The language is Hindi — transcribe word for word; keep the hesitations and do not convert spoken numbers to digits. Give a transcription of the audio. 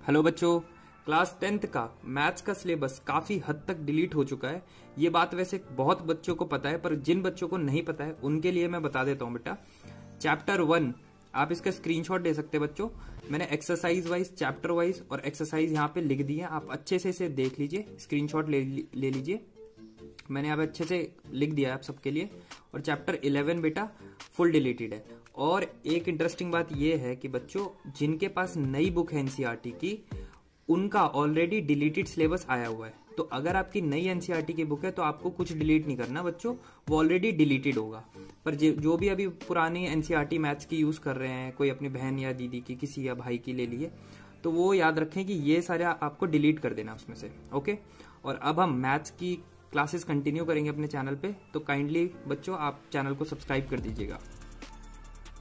हेलो बच्चों, क्लास टेंथ का मैथ्स का सिलेबस काफी हद तक डिलीट हो चुका है। ये बात वैसे बहुत बच्चों को पता है, पर जिन बच्चों को नहीं पता है उनके लिए मैं बता देता हूँ बेटा। चैप्टर वन आप इसका स्क्रीनशॉट दे सकते हैं बच्चों। मैंने एक्सरसाइज वाइज, चैप्टर वाइज और एक्सरसाइज यहाँ पे लिख दी है, आप अच्छे से इसे देख लीजिए, स्क्रीनशॉट ले ले लीजिए। मैंने यहाँ पे अच्छे से लिख दिया है आप सबके लिए। और चैप्टर इलेवन बेटा फुल डिलीटेड है। और एक इंटरेस्टिंग बात यह है कि बच्चों जिनके पास नई बुक है एनसीईआरटी की, उनका ऑलरेडी डिलीटेड सिलेबस आया हुआ है। तो अगर आपकी नई एनसीईआरटी की बुक है तो आपको कुछ डिलीट नहीं करना बच्चों, वो ऑलरेडी डिलीटेड होगा। पर जो भी अभी पुरानी एनसीईआरटी मैथ्स की यूज कर रहे हैं, कोई अपनी बहन या दीदी की, किसी या भाई की ले लिए, तो वो याद रखें कि ये सारे आपको डिलीट कर देना उसमें से। ओके, और अब हम मैथ्स की क्लासेस कंटिन्यू करेंगे अपने चैनल पे, तो काइंडली बच्चों आप चैनल को सब्सक्राइब कर दीजिएगा।